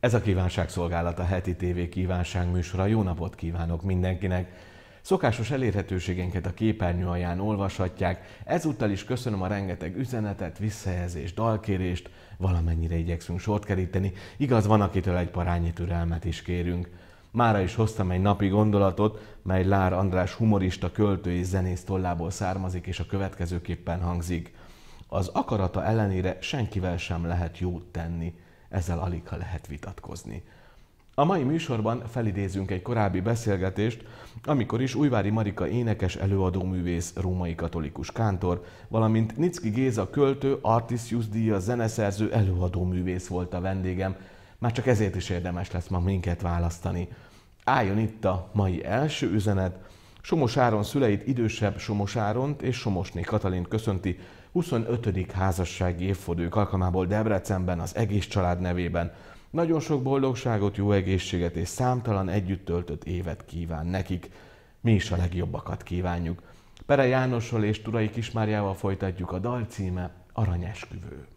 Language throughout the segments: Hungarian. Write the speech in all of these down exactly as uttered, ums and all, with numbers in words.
Ez a kívánságszolgálat, a heti tévé kívánságműsora. Jó napot kívánok mindenkinek! Szokásos elérhetőségeinket a képernyő alján olvashatják. Ezúttal is köszönöm a rengeteg üzenetet, visszajelzést, dalkérést, valamennyire igyekszünk sort keríteni. Igaz, van, akitől egy parányi türelmet is kérünk. Mára is hoztam egy napi gondolatot, mely Lár András humorista, költő és zenész tollából származik, és a következőképpen hangzik. Az akarata ellenére senkivel sem lehet jót tenni, ezzel aligha lehet vitatkozni. A mai műsorban felidézünk egy korábbi beszélgetést, amikor is Újvári Marika énekes, előadóművész, római katolikus kántor, valamint Nicki Géza költő, Artisius díjas zeneszerző, előadóművész volt a vendégem. Már csak ezért is érdemes lesz ma minket választani. Álljon itt a mai első üzenet. Somos Áron szüleit, idősebb Somos Áront és Somosné Katalint köszönti huszonötödik házassági évfordulók alkalmából Debrecenben az egész család nevében. Nagyon sok boldogságot, jó egészséget és számtalan együtt töltött évet kíván nekik. Mi is a legjobbakat kívánjuk. Pere Jánossal és Turai Kismáriával folytatjuk, a dal címe Aranyesküvő.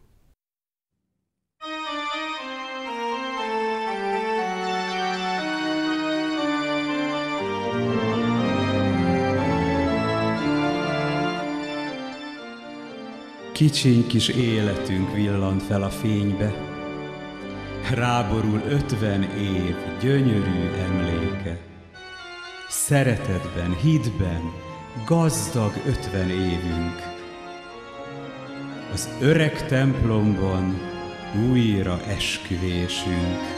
Kicsiny kis életünk villant fel a fénybe, ráborul ötven év gyönyörű emléke. Szeretetben, hitben gazdag ötven évünk. Az öreg templomban újra esküvésünk.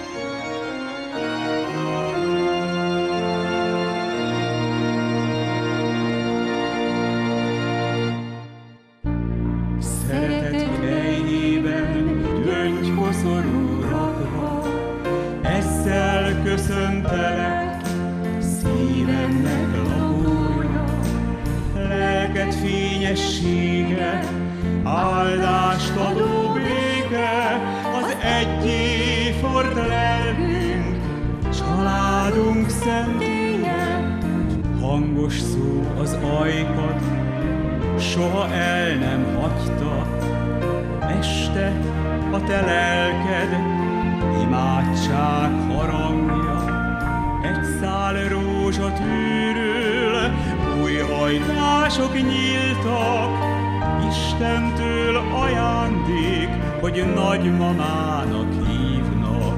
Köszöntelek, szívemnek lakója, lelked fényessége, áldást adó béke, az egyéfort lelkünk, családunk szentélye. Hangos szó az ajkad, soha el nem hagyta, este a te lelked, imádság harangja, egy szál rózsa tűrül, új hajtások nyíltak, Istentől ajándék, hogy nagymamának hívnak.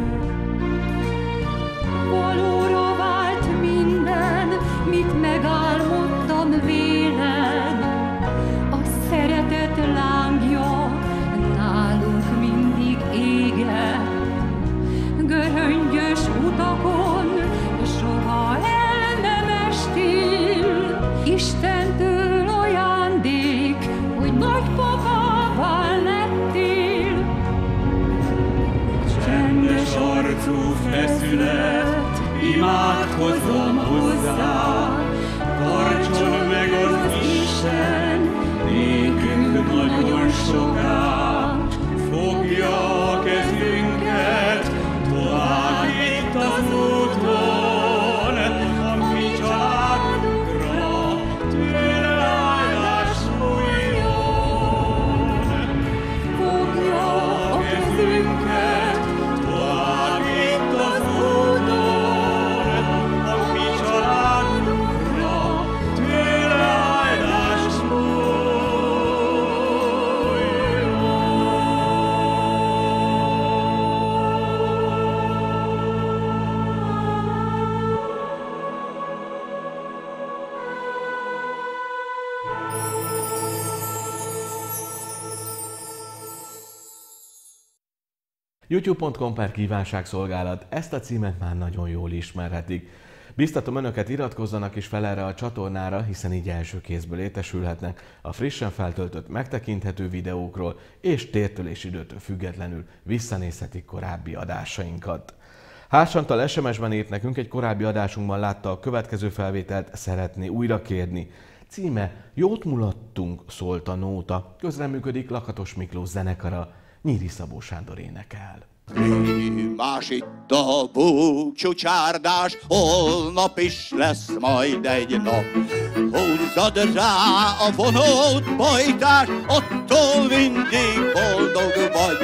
Valóra vált minden, mit megálmodtam véled, a szeretet lángja nálunk mindig éget. Göröngyös utakon soha el nem estél, Istentől ajándék, hogy nagypapává lettél. Csendes arcú feszület, imádkozzam hozzá, tartson meg az Isten, nékünk nagyon soká. Fogja a kezünket, tovább itt az úton, a mi családunkra tőle áldás folyjon. Fogja a kezünket, tovább itt az úton, a mi családunkra tőle áldás folyjon. youtube pont com per kívánságszolgálat, ezt a címet már nagyon jól ismerhetik. Biztatom önöket, iratkozzanak is fel erre a csatornára, hiszen így első kézből értesülhetnek a frissen feltöltött, megtekinthető videókról, és tértől és időtől függetlenül visszanézhetik korábbi adásainkat. Hárs Antal es em es-ben írt nekünk, egy korábbi adásunkban látta a következő felvételt, szeretné újra kérni. Címe Jót mulattunk, szólt a nóta. Közreműködik Lakatos Miklós zenekara, Nyíri Szabó Sándor énekel. Más itt a búcsú csárdás, holnap is lesz majd egy nap. Húzzad rá a vonót, bojtás, attól mindig boldog vagy.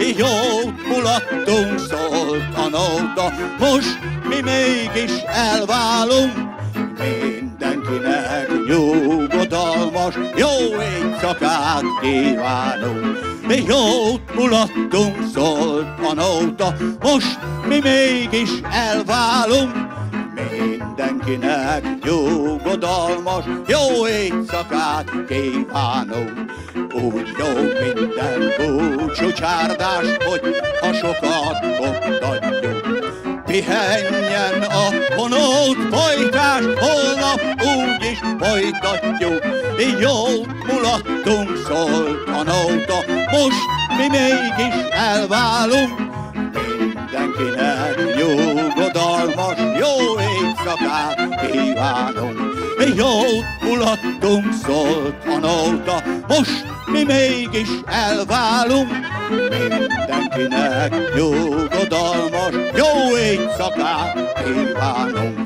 jót mulattunk, szólt a nóta, most mi mégis elválunk. Mindenkinek nyugodalmas, jó éjszakát kívánunk. Mi jót mulattunk, szólt a nóta, most mi mégis elválunk. Mindenkinek nyugodalmas, jó éjszakát kívánunk. Úgy jó minden búcsú csárdás, hogy ha sokat koptatjuk. Pihenjen a honót folytás, holnap úgyis folytatjuk. Jót mulattunk, szólt a nóta, most mi mégis elválunk. Mindenkinek nyugodalmas, jó éjszakát kívánunk. Jót mulattunk, szólt a nóta, most mi mégis elválunk. Mindenkinek nyugodalmas, jó éjszakát kívánunk.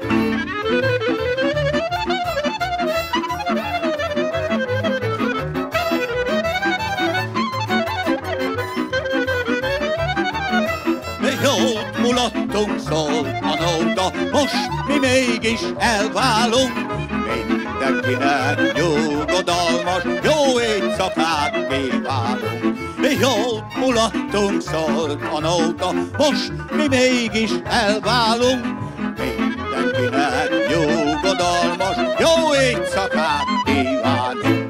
Jót mulattunk, szólt a nóta, most mi mégis elválunk. Mindenkinek nyugodalmas, jó éjszakát kívánunk. Jót mulattunk, szólt a nóta, most mi mégis elválunk. Mindenkinek nyugodalmas, jó éjszakát kívánunk.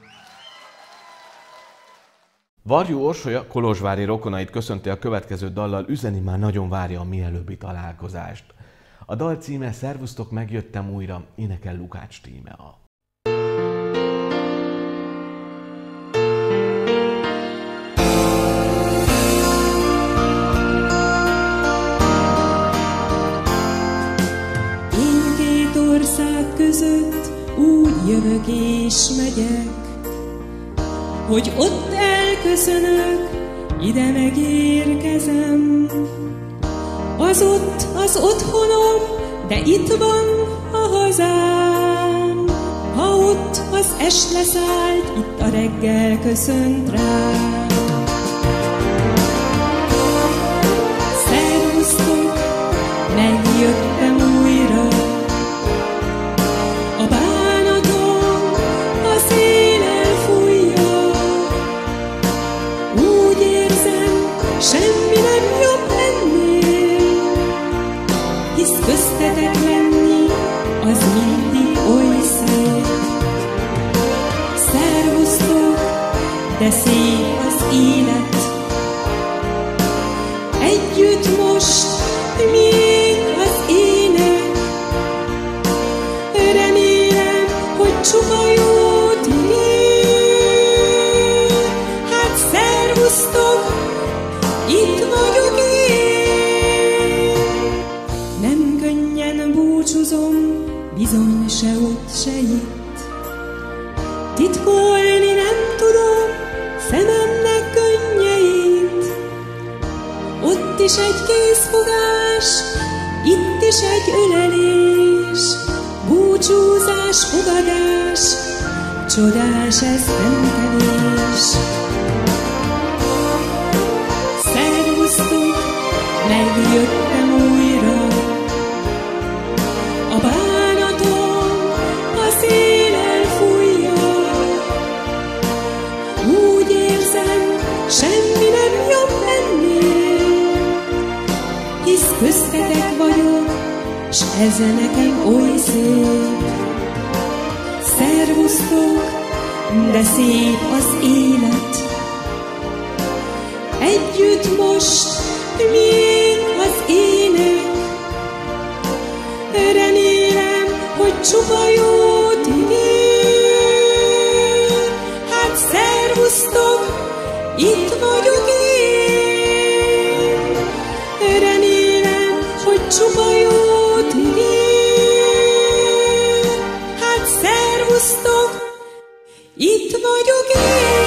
Varjú Orsolya kolozsvári rokonait köszönti a következő dallal, üzeni már nagyon várja a mielőbbi találkozást. A dal címe Szervusztok, megjöttem újra, énekel Lukács Tímea. Én két ország között úgy jövök és megyek, hogy ott elköszönök, ide megérkezem. Az ott az otthonom, de itt van a hazám. Ha ott az est leszállt, itt a reggel köszönt rám. Szervusztok, megjöttem újra, a bánatom a szél elfújja. Úgy érzem, semmi nem jobb ennél, hisz köztetek lenni az mindig oly szép. Szervusztok, de szép az élet, együtt most miénk az ének. Remélem, hogy csupa jót ér. Hát szervusztok, itt vagyok én. Nem könnyen búcsúzom, bizony se ott, se itt. Titkolni nem tudom szememnek könnyeit. Ott is egy készfogás, itt is egy ölelés. Búcsúzás, fogadás, csodás ez szentelés. Szervusztok, megjöttem újra, a bánatom a szél elfújja. Úgy érzem, semmi nem jobb ennél, hisz köztetek vagyok, s ez nekem oly szép. Szervusztok, de szép az élet, együtt most miénk az ének. Remélem, hogy csupa jót ígér. Hát szervusztok, itt vagyok én. Remélem, hogy csupa jót ígér. Hát szervusztok, itt vagyok én.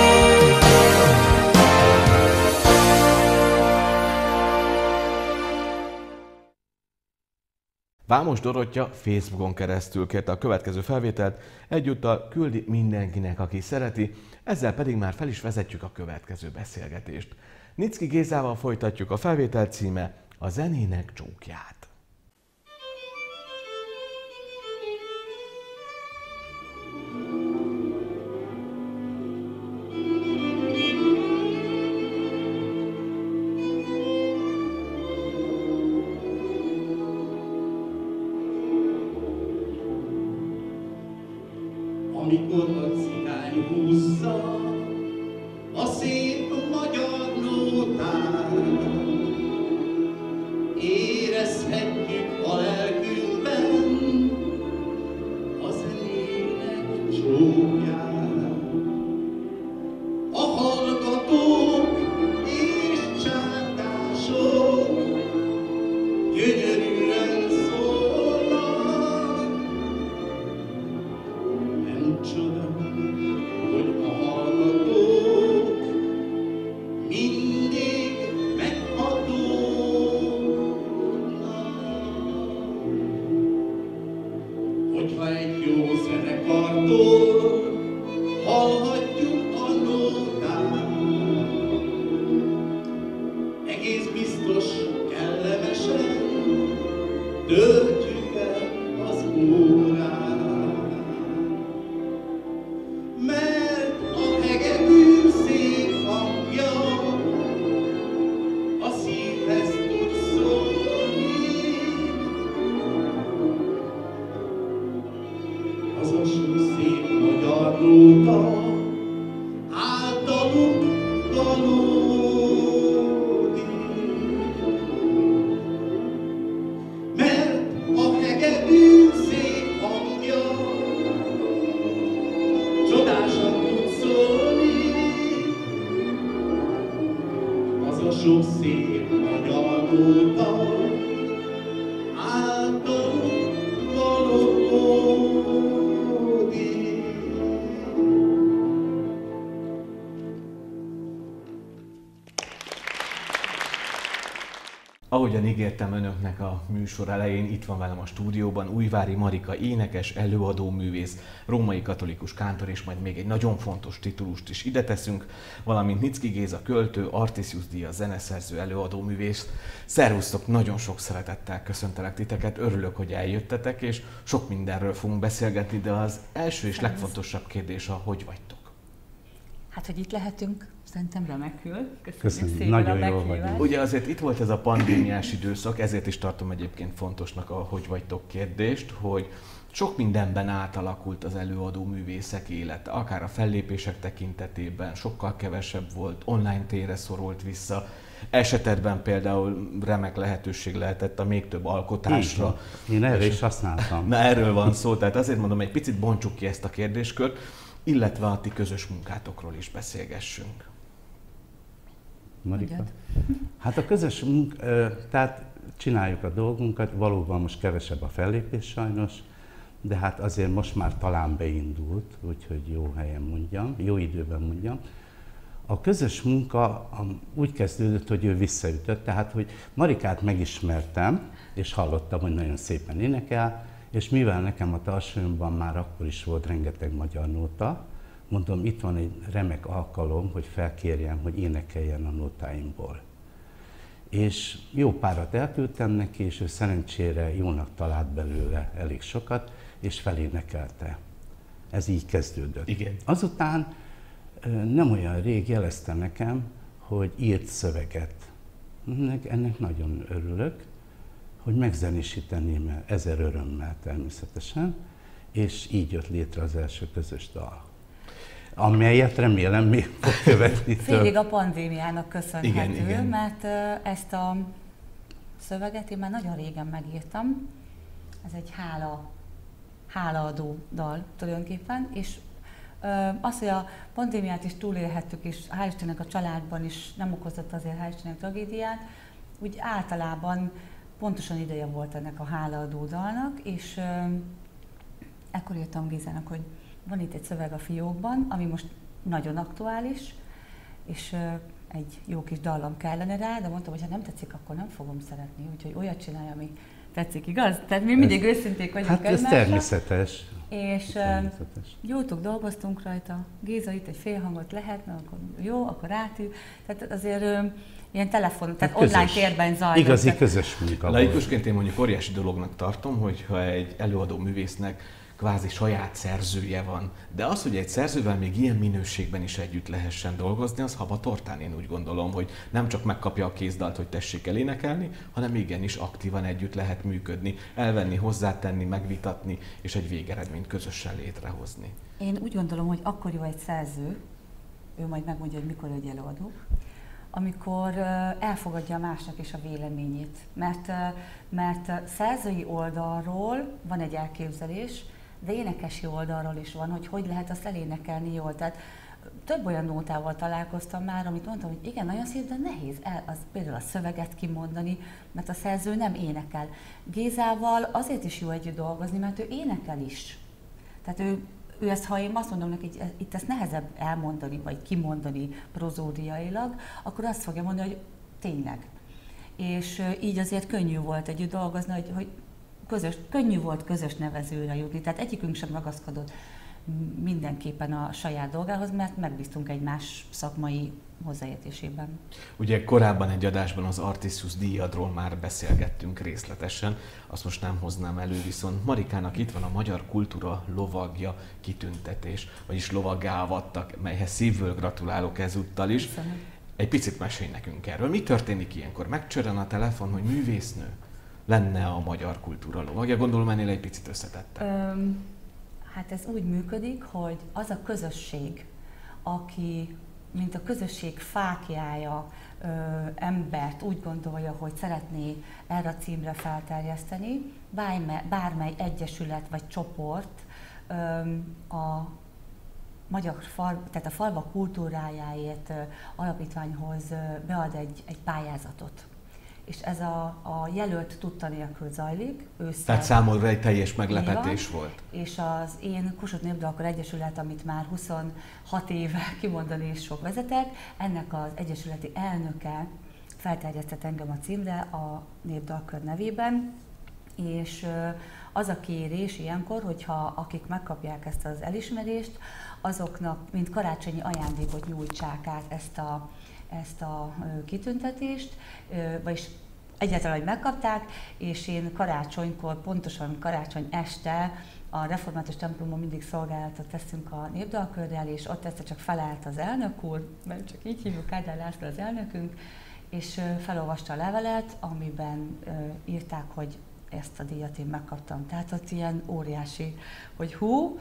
Vámos Dorottya Facebookon keresztül kérte a következő felvételt, egyúttal küldi mindenkinek, aki szereti, ezzel pedig már fel is vezetjük a következő beszélgetést. Niczky Gézával folytatjuk, a felvétel címe A zenének csókját. Amikor a cigány húzza a szép magyar nótát, érezhetjük a lelkünkben a zenének csókját. A hallgatók és csárdások gyönyörűen szólnak. Nem csoda, hogy a hallgatók mindig meghatódnak. Hogyha egy jó zenekartól hallhatjuk a nótát, egész biztos kellemesen töltjük el az órát. Mert a hegedű szép hangja a szívhez tud szólni. Az a sok szép magyar nóta általuk valódi. Mert a hegedű szép hangja csodásan tud szólni. Az a sok szép magyar nóta általuk valódi. Ahogyan ígértem önöknek a műsor elején, itt van velem a stúdióban Újvári Marika énekes, előadó művész, római katolikus kántor, és majd még egy nagyon fontos titulust is ide teszünk, valamint Niczky Géza költő, Artisius díjas zeneszerző, előadó művész. Szervusztok, nagyon sok szeretettel köszöntelek titeket, örülök, hogy eljöttetek, és sok mindenről fogunk beszélgetni, de az első és legfontosabb kérdés a hogy vagytok? Hát, hogy itt lehetünk, szerintem remekül. Köszönjük, Köszönjük, szépen nagyon a jól meghívást. vagyunk. Ugye azért itt volt ez a pandémiás időszak, ezért is tartom egyébként fontosnak a hogy vagytok kérdést, hogy sok mindenben átalakult az előadó művészek élete, akár a fellépések tekintetében, sokkal kevesebb volt, online térre szorult vissza. Esetedben például remek lehetőség lehetett a még több alkotásra. Én erre is használtam. Na, erről van szó, tehát azért mondom, egy picit bontsuk ki ezt a kérdéskört, illetve a ti közös munkátokról is beszélgessünk. Marika? Mondjad. Hát a közös munk, ö, tehát csináljuk a dolgunkat, valóban most kevesebb a fellépés sajnos, de hát azért most már talán beindult, úgyhogy jó helyen mondjam, jó időben mondjam. A közös munka úgy kezdődött, hogy ő visszaütött, tehát hogy Marikát megismertem, és hallottam, hogy nagyon szépen énekel, és mivel nekem a Tarsonyban már akkor is volt rengeteg magyar nóta, mondom, itt van egy remek alkalom, hogy felkérjem, hogy énekeljen a nótáimból. És jó párat elküldtem neki, és ő szerencsére jónak talált belőle elég sokat, és felénekelte. Ez így kezdődött. Igen. Azután nem olyan rég jelezte nekem, hogy írt szöveget. Ennek, ennek nagyon örülök, hogy megzenésíteném el, ezer örömmel természetesen, és így jött létre az első közös dal, amelyet remélem még fog követni. Félig a pandémiának köszönhető, Igen, igen. mert uh, ezt a szöveget én már nagyon régen megírtam. Ez egy hála, hálaadó dal tulajdonképpen, és uh, az, hogy a pandémiát is túlélhettük, és hál' Istennek a családban is nem okozott azért hál' Istennek tragédiát, úgy általában pontosan ideje volt ennek a hálaadó dalnak, és uh, ekkor írtam Gézának, hogy van itt egy szöveg a fiókban, ami most nagyon aktuális, és uh, egy jó kis dallam kellene rá, de mondtam, hogy ha nem tetszik, akkor nem fogom szeretni, úgyhogy olyat csinálja, ami tetszik, igaz? Tehát mi mindig ez, őszinték vagyunk Hát ez egymásra. természetes. És Természetes. gyújtuk, dolgoztunk rajta, Géza itt egy félhangot lehetne, akkor jó, akkor átül. Tehát azért ö, ilyen telefon, tehát közös, online térben zajlott. Igazi tehát- közös munka volt. Laikusként én mondjuk óriási dolognak tartom, hogyha egy előadó művésznek kvázi saját szerzője van. De az, hogy egy szerzővel még ilyen minőségben is együtt lehessen dolgozni, az haba tortán, én úgy gondolom, hogy nem csak megkapja a kézdalt, hogy tessék elénekelni, hanem igenis aktívan együtt lehet működni, elvenni, hozzátenni, megvitatni, és egy végeredményt közösen létrehozni. Én úgy gondolom, hogy akkor jó egy szerző, ő majd megmondja, hogy mikor egy előadó, amikor ö, elfogadja a másnak is a véleményét. Mert, ö, mert ö, szerzői oldalról van egy elképzelés, de énekesi oldalról is van, hogy hogy lehet azt elénekelni jól. Tehát több olyan nótával találkoztam már, amit mondtam, hogy igen, nagyon szép, de nehéz el, az, például a szöveget kimondani, mert a szerző nem énekel. Gézával azért is jó együtt dolgozni, mert ő énekel is. Tehát ő, ő ezt, ha én azt mondom neki, hogy itt ezt nehezebb elmondani, vagy kimondani prozódiailag, akkor azt fogja mondani, hogy tényleg. És ö, így azért könnyű volt együtt dolgozni, hogy, hogy közös, könnyű volt közös nevezőre jutni. Tehát egyikünk sem ragaszkodott mindenképpen a saját dolgához, mert megbíztunk egymás szakmai hozzáértésében. Ugye korábban egy adásban az Artiszus díjadról már beszélgettünk részletesen, azt most nem hoznám elő, viszont Marikának itt van a Magyar Kultúra Lovagja kitüntetés, vagyis lovaggá avattak, melyhez szívből gratulálok ezúttal is. Köszönöm. Egy picit mesélj nekünk erről. Mi történik ilyenkor? Megcsörön a telefon, hogy művésznő lenne a Magyar Kultúra Lovagja? Gondolom ennél egy picit összetette. Öm, hát ez úgy működik, hogy az a közösség, aki, mint a közösség fáklyája ö, embert úgy gondolja, hogy szeretné erre a címre felterjeszteni, bármely, bármely egyesület vagy csoport öm, a Magyar fal, tehát a falvak kultúrájáért ö, alapítványhoz ö, bead egy, egy pályázatot. És ez a, a jelölt tudta nélkül zajlik. Ősszel. Tehát számodra egy teljes meglepetés volt. És az én Kossuth Népdalkar Egyesület, amit már huszonhat éve kimondani is sok vezetek, ennek az egyesületi elnöke felterjesztett engem a címre a Népdalkör nevében, és az a kérés ilyenkor, hogyha akik megkapják ezt az elismerést, azoknak mint karácsonyi ajándékot nyújtsák át ezt a, ezt a kitüntetést, vagyis egyáltalán, hogy megkapták, és én karácsonykor, pontosan karácsony este a református templomon mindig szolgálatot teszünk a Népdalkörrel, és ott egyszer csak felállt az elnök úr, mert csak így hívjuk, Kádár László az elnökünk, és felolvasta a levelet, amiben írták, hogy ezt a díjat én megkaptam. Tehát ott ilyen óriási, hogy hú,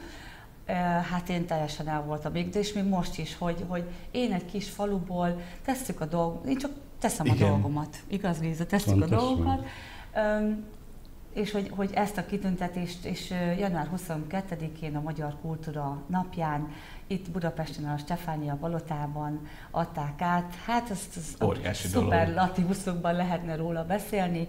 hát én teljesen el voltam még, de és még most is, hogy, hogy én egy kis faluból tesszük a dolgomat, én csak teszem Igen. a dolgomat, igaz Géza, tesszük Pontosan. a dolgokat, Üm, és hogy, hogy ezt a kitüntetést, és január huszonkettedikén a Magyar Kultúra napján itt Budapesten a Stefánia Palotában adták át. Hát ezt az Óriási dolog. szuperlatívuszokban lehetne róla beszélni.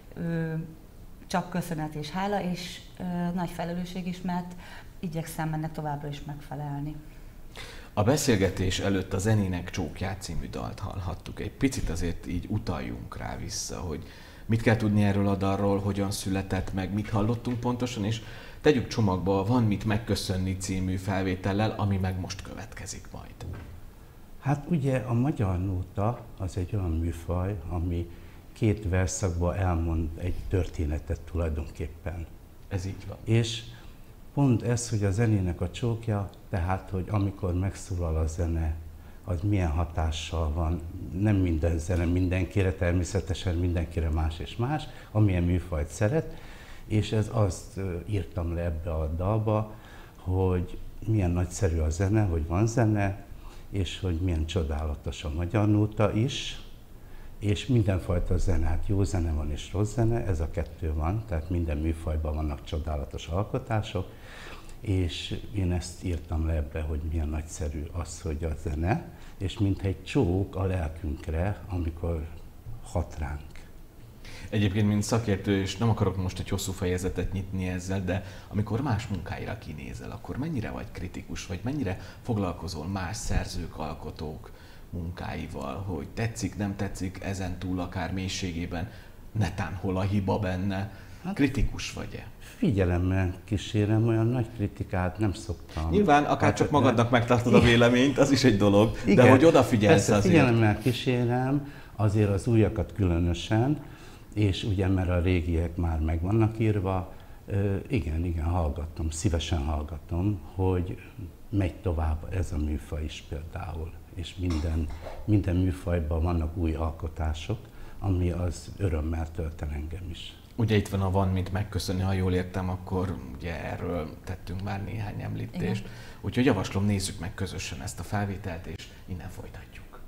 Csak köszönet és hála, és nagy felelősség is, mert igyekszem ennek továbbra is megfelelni. A beszélgetés előtt a Zenének Csókját című dalt hallhattuk. Egy picit azért így utaljunk rá vissza, hogy mit kell tudni erről a dalról, hogyan született meg, mit hallottunk pontosan, és tegyük csomagba Van mit megköszönni című felvétellel, ami meg most következik majd. Hát ugye a magyar nóta az egy olyan műfaj, ami két verszakban elmond egy történetet tulajdonképpen. Ez így van. És pont ez, hogy a zenének a csókja, tehát, hogy amikor megszólal a zene, az milyen hatással van, nem minden zene mindenkire, természetesen mindenkire más és más, amilyen műfajt szeret, és ez azt írtam le ebbe a dalba, hogy milyen nagyszerű a zene, hogy van zene, és hogy milyen csodálatos a magyar nóta is, és mindenfajta zene, hát jó zene van és rossz zene, ez a kettő van, tehát minden műfajban vannak csodálatos alkotások, és én ezt írtam le ebbe, hogy milyen nagyszerű az, hogy a zene, és mintha egy csók a lelkünkre, amikor hat ránk. Egyébként, mint szakértő, és nem akarok most egy hosszú fejezetet nyitni ezzel, de amikor más munkáira kinézel, akkor mennyire vagy kritikus, vagy mennyire foglalkozol más szerzők, alkotók munkáival, hogy tetszik, nem tetszik, ezen túl akár mélységében, netán hol a hiba benne, Hát, kritikus vagy-e? Figyelemmel kísérem, olyan nagy kritikát nem szoktam. Nyilván, akár hát, csak magadnak megtartod a véleményt, az is egy dolog, igen, de hogy odafigyelsz persze, azért. Figyelemmel kísérem, azért az újakat különösen, és ugye, mert a régiek már meg vannak írva, igen, igen, hallgatom, szívesen hallgatom, hogy megy tovább ez a műfaj is például, és minden, minden műfajban vannak új alkotások, ami az örömmel tölt el engem is. Ugye itt van a Van mit megköszönni, ha jól értem, akkor ugye erről tettünk már néhány említést. Igen. Úgyhogy javaslom, nézzük meg közösen ezt a felvételt, és innen folytatjuk.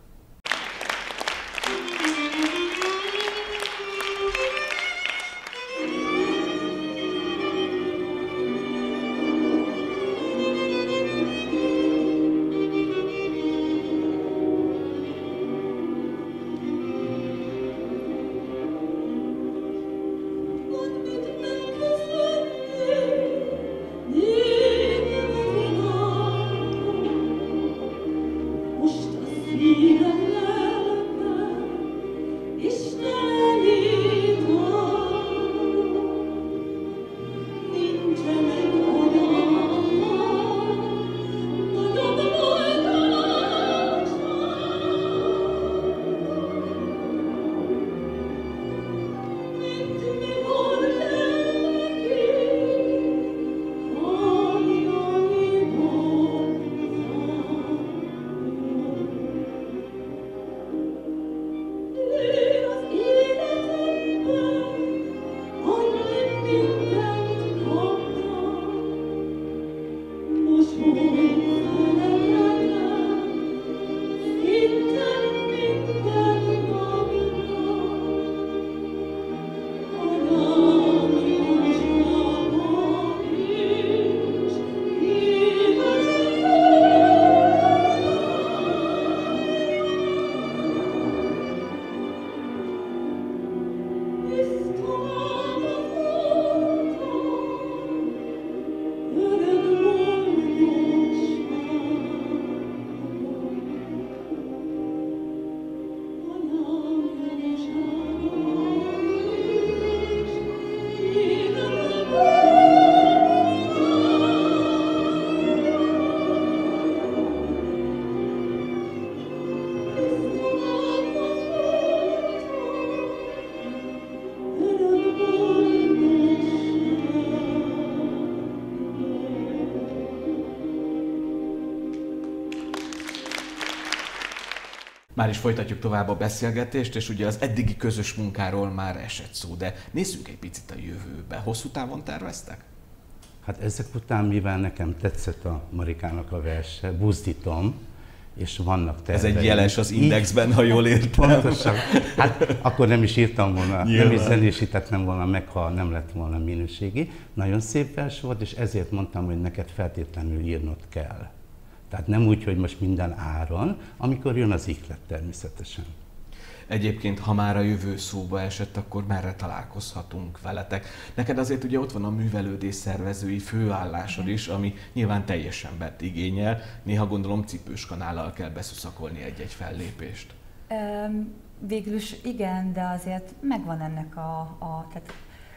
Már is folytatjuk tovább a beszélgetést, és ugye az eddigi közös munkáról már esett szó, de nézzünk egy picit a jövőbe. Hosszú távon terveztek? Hát ezek után, mivel nekem tetszett a Marikának a verse, buzdítom, és vannak terveim. Ez egy jeles az Indexben, ha jól értem. Pontosan. Hát akkor nem is írtam volna, Nyilván. nem is zenésítettem volna meg, ha nem lett volna minőségi. Nagyon szép vers volt, és ezért mondtam, hogy neked feltétlenül írnod kell. Tehát nem úgy, hogy most minden áron, amikor jön az ihlet természetesen. Egyébként, ha már a jövő szóba esett, akkor merre találkozhatunk veletek? Neked azért ugye ott van a művelődés szervezői főállásod is, ami nyilván teljesen embert igényel. Néha gondolom cipős kanállal kell beszuszakolni egy-egy fellépést. Um, végül is igen, de azért megvan ennek a... a tehát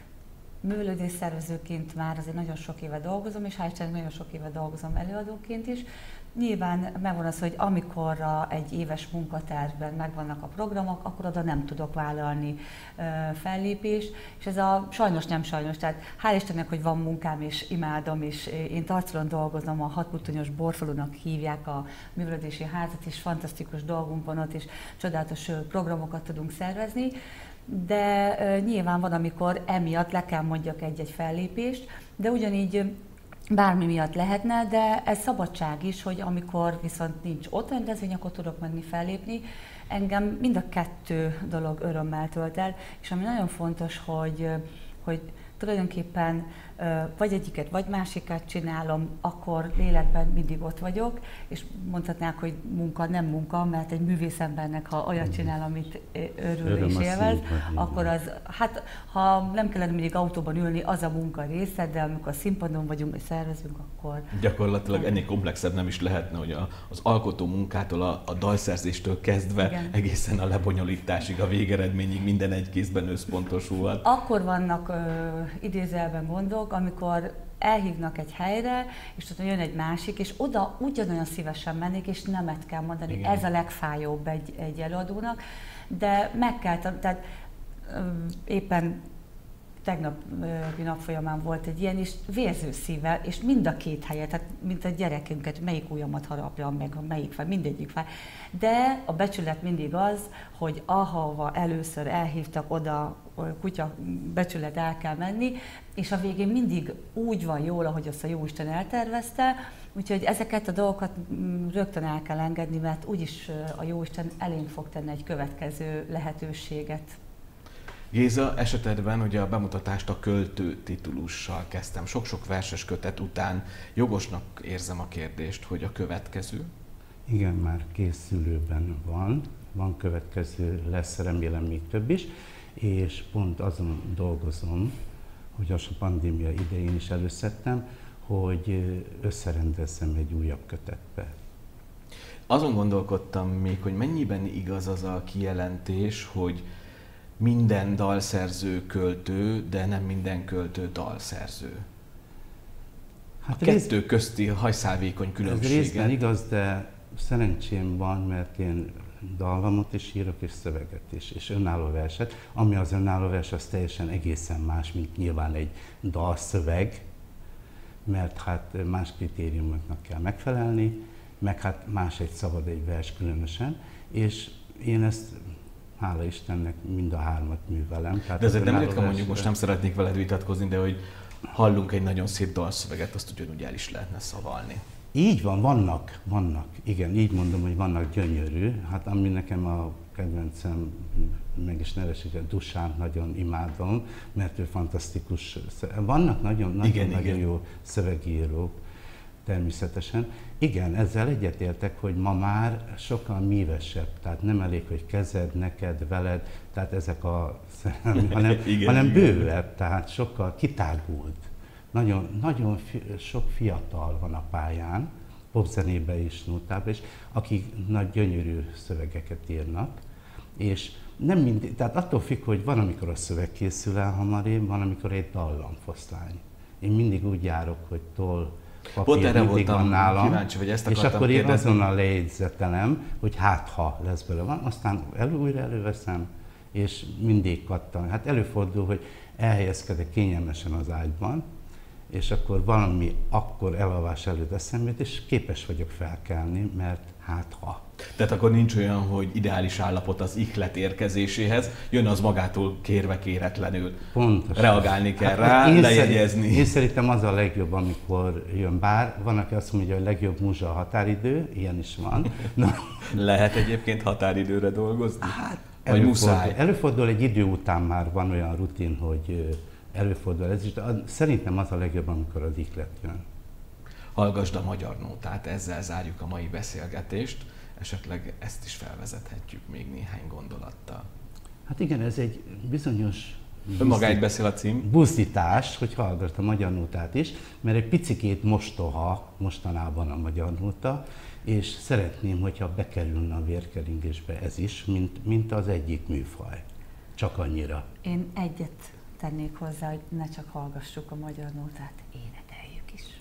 művelődés szervezőként már azért nagyon sok éve dolgozom, és hál' Istennek nagyon sok éve dolgozom előadóként is. Nyilván megvan az, hogy amikor egy éves munkatervben megvannak a programok, akkor oda nem tudok vállalni fellépést, és ez a sajnos nem sajnos, tehát hál' Istennek, hogy van munkám, és imádom, és én Tarcolon dolgozom, a Hatputtonyos Borfalunak hívják a művelődési házat, és fantasztikus dolgunk van ott, és csodálatos programokat tudunk szervezni, de nyilván van, amikor emiatt le kell mondjak egy-egy fellépést, de ugyanígy bármi miatt lehetne, de ez szabadság is, hogy amikor viszont nincs ott rendezvény, akkor tudok menni fellépni. Engem mind a kettő dolog örömmel tölt el, és ami nagyon fontos, hogy, hogy tulajdonképpen vagy egyiket, vagy másikat csinálom, akkor lélekben mindig ott vagyok, és mondhatnák, hogy munka nem munka, mert egy művészembernek, ha olyat csinál, amit örül Öröm és a élvez, szívben, akkor az, hát ha nem kellene mindig autóban ülni, az a munka része, de amikor színpadon vagyunk, vagy szervezünk, akkor... Gyakorlatilag ennél komplexebb nem is lehetne, hogy a, az alkotó munkától, a, a dalszerzéstől kezdve igen. egészen a lebonyolításig, a végeredményig minden egy kézben összpontosulhat. Akkor vannak ö, idézőjelben gondok, amikor elhívnak egy helyre, és ott jön egy másik, és oda ugyanolyan szívesen mennék, és nemet kell mondani. Igen. Ez a legfájóbb egy, egy előadónak, de meg kell, tehát ö, éppen tegnapi nap folyamán volt egy ilyen, és vérző szívvel, és mind a két helyet, tehát mint a gyerekünket, melyik ujjamat harapja meg, melyik fáj, mindegyik fáj. De a becsület mindig az, hogy ahova először elhívtak, oda kutya becsület el kell menni, és a végén mindig úgy van jól, ahogy azt a Jóisten eltervezte, úgyhogy ezeket a dolgokat rögtön el kell engedni, mert úgyis a Jóisten elénk fog tenni egy következő lehetőséget. Géza, esetedben ugye a bemutatást a költő titulussal kezdtem. Sok-sok verses kötet után jogosnak érzem a kérdést, hogy a következő? Igen, már készülőben van. Van következő, lesz remélem még több is, és pont azon dolgozom, hogy a pandémia idején is előszedtem, hogy összerendezzem egy újabb kötetbe. Azon gondolkodtam még, hogy mennyiben igaz az a kijelentés, hogy minden dalszerző költő, de nem minden költő dalszerző. Hát a kettő rész... közti hajszálvékony különbséget. Ez részben igaz, de szerencsém van, mert én dallamot is írok, és szöveget is, és önálló verset. Ami az önálló vers, az teljesen egészen más, mint nyilván egy dalszöveg, mert hát más kritériumoknak kell megfelelni, meg hát más egy szabad egy vers különösen, és én ezt hála Istennek mind a hármat művelem. Tehát de azért nem ritka, mondjuk most nem szeretnék veled vitatkozni, de hogy hallunk egy nagyon szép dalszöveget, azt ugyanúgy el is lehetne szavalni. Így van, vannak, vannak. Igen, így mondom, hogy vannak gyönyörű. Hát ami nekem a kedvencem, meg is nevesítem, Dusánt nagyon imádom, mert ő fantasztikus. Vannak nagyon, nagyon, igen, nagyon igen. jó szövegírók, természetesen. Igen, ezzel egyetértek, hogy ma már sokkal mívesebb, tehát nem elég, hogy kezed, neked, veled, tehát ezek a szerelmi, hanem, igen, hanem bővebb, tehát sokkal kitágult. Nagyon, nagyon fi, sok fiatal van a pályán, popzenébe is, nótába is, akik nagy gyönyörű szövegeket írnak, és nem mindig, tehát attól függ, hogy van, amikor a szöveg készül el hamarébb, van, amikor egy dallamfoszlány. Én mindig úgy járok, hogy toll, papír pont erre mindig van nálam, kíváncsi, hogy ezt és akkor kérdezni. én azonnal lejegyzetelem, hogy hát ha lesz belőle van, aztán elő, újra előveszem, és mindig kattan. Hát előfordul, hogy elhelyezkedek kényelmesen az ágyban, és akkor valami akkor elalvás előtt eszembe, és képes vagyok felkelni, mert hát ha. Tehát akkor nincs olyan, hogy ideális állapot az ihlet érkezéséhez, jön az magától kérve kéretlenül. Pontosan. Reagálni kell hát, rá, én lejegyezni. Szerint, én szerintem az a legjobb, amikor jön, bár van, aki azt mondja, hogy a legjobb múzsa a határidő, ilyen is van. Na. Lehet egyébként határidőre dolgozni? Hát, vagy előfordul, muszáj? Előfordul, egy idő után már van olyan rutin, hogy előfordul ez is, de szerintem az a legjobb, amikor az ihlet jön. Hallgasd a magyar nótát, ezzel zárjuk a mai beszélgetést, esetleg ezt is felvezethetjük még néhány gondolattal. Hát igen, ez egy bizonyos önmagáig beszél a cím. Buzdítás, hogy hallgass a magyar nótát is, mert egy picikét mostoha mostanában a magyar nóta, és szeretném, hogyha bekerülne a vérkeringésbe ez is, mint, mint az egyik műfaj. Csak annyira. Én egyet tennék hozzá, hogy ne csak hallgassuk a magyar nótát, énekeljük is.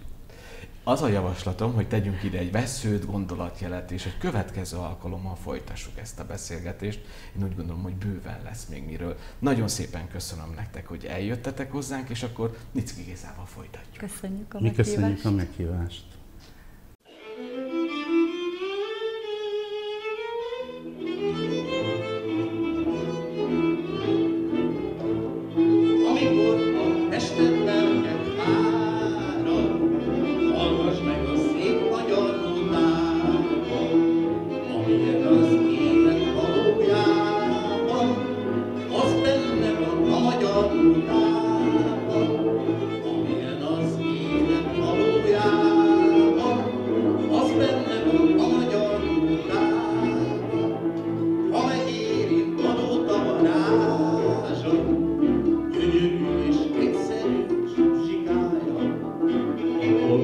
Az a javaslatom, hogy tegyünk ide egy vesszőt, gondolatjelet, és egy következő alkalommal folytassuk ezt a beszélgetést. Én úgy gondolom, hogy bőven lesz még miről. Nagyon szépen köszönöm nektek, hogy eljöttetek hozzánk, és akkor Niczky Gézával folytatjuk. Köszönjük a Mi meghívást. köszönjük a meghívást. Amilyen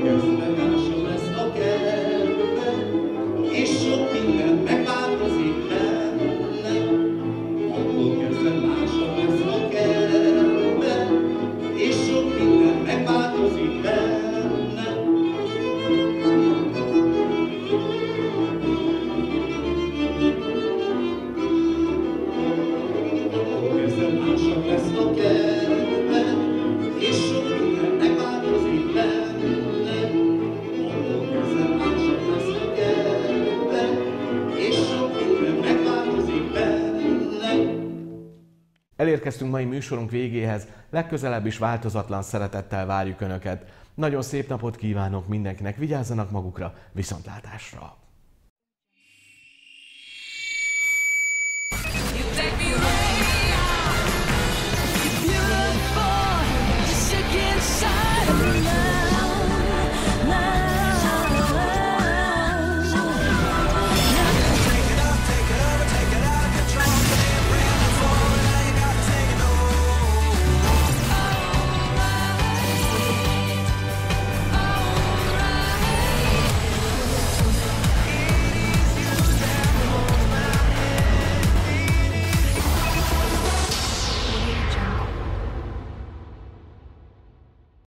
kezdve másabb lesz a kertbe, és sok minden megváltozik benne. Attól kezdve másabb lesz a kertbe, és sok minden megváltozik benne. Attól kezdve másabb lesz a kertbe, és sok minden megváltozik benne. Attól kezdve másabb lesz a kertbe, és sok minden megváltozik benne. Elérkeztünk mai műsorunk végéhez, legközelebb is változatlan szeretettel várjuk Önöket. Nagyon szép napot kívánok mindenkinek, vigyázzanak magukra, viszontlátásra!